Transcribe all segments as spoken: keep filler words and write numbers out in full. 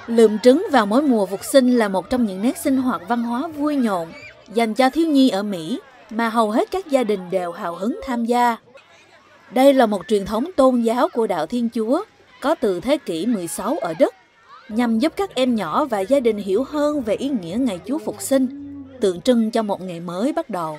Lượm trứng vào mỗi mùa Phục sinh là một trong những nét sinh hoạt văn hóa vui nhộn dành cho thiếu nhi ở Mỹ mà hầu hết các gia đình đều hào hứng tham gia. Đây là một truyền thống tôn giáo của đạo Thiên Chúa có từ thế kỷ mười sáu ở Đức, nhằm giúp các em nhỏ và gia đình hiểu hơn về ý nghĩa ngày Chúa Phục sinh, tượng trưng cho một ngày mới bắt đầu.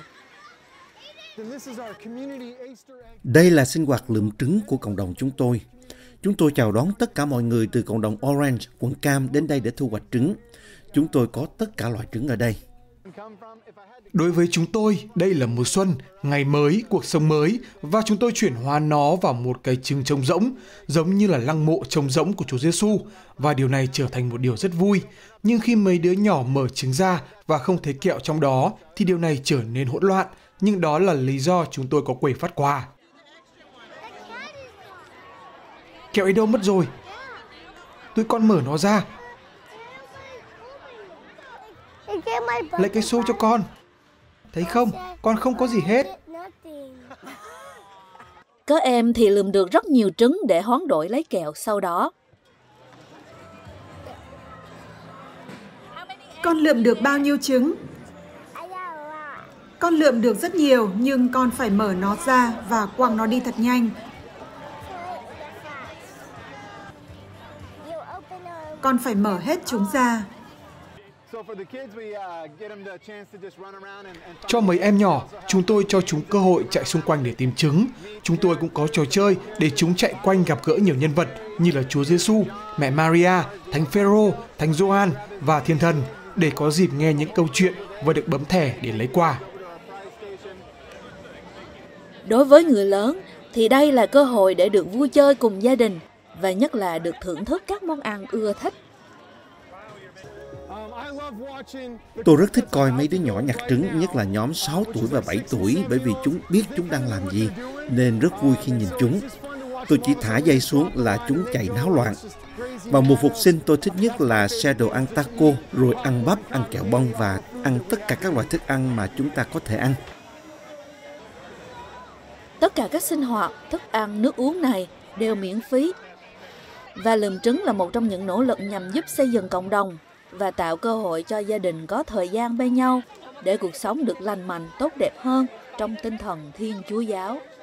Đây là sinh hoạt lượm trứng của cộng đồng chúng tôi. Chúng tôi chào đón tất cả mọi người từ cộng đồng Orange, quận Cam đến đây để thu hoạch trứng. Chúng tôi có tất cả loại trứng ở đây. Đối với chúng tôi, đây là mùa xuân, ngày mới, cuộc sống mới và chúng tôi chuyển hóa nó vào một cái trứng trống rỗng, giống như là lăng mộ trống rỗng của Chúa Giêsu, và điều này trở thành một điều rất vui. Nhưng khi mấy đứa nhỏ mở trứng ra và không thấy kẹo trong đó thì điều này trở nên hỗn loạn, nhưng đó là lý do chúng tôi có quầy phát quà. Kẹo ấy đâu mất rồi? Tôi con mở nó ra. Lấy cái xô cho con. Thấy không? Con không có gì hết. Có em thì lượm được rất nhiều trứng để hoán đổi lấy kẹo sau đó. Con lượm được bao nhiêu trứng? Con lượm được rất nhiều, nhưng con phải mở nó ra và quăng nó đi thật nhanh. Con phải mở hết chúng ra. Cho mấy em nhỏ, chúng tôi cho chúng cơ hội chạy xung quanh để tìm trứng. Chúng tôi cũng có trò chơi để chúng chạy quanh gặp gỡ nhiều nhân vật như là Chúa Giêsu, mẹ Maria, Thánh Phêrô, Thánh Gioan và Thiên Thần để có dịp nghe những câu chuyện và được bấm thẻ để lấy quà. Đối với người lớn thì đây là cơ hội để được vui chơi cùng gia đình và nhất là được thưởng thức các món ăn ưa thích. Tôi rất thích coi mấy đứa nhỏ nhặt trứng, nhất là nhóm sáu tuổi và bảy tuổi, bởi vì chúng biết chúng đang làm gì, nên rất vui khi nhìn chúng. Tôi chỉ thả dây xuống là chúng chạy náo loạn. Vào mùa Phục sinh tôi thích nhất là xe đồ ăn taco, rồi ăn bắp, ăn kẹo bông và ăn tất cả các loại thức ăn mà chúng ta có thể ăn. Tất cả các sinh hoạt, thức ăn, nước uống này đều miễn phí. Và lượm trứng là một trong những nỗ lực nhằm giúp xây dựng cộng đồng và tạo cơ hội cho gia đình có thời gian bên nhau để cuộc sống được lành mạnh, tốt đẹp hơn trong tinh thần Thiên Chúa giáo.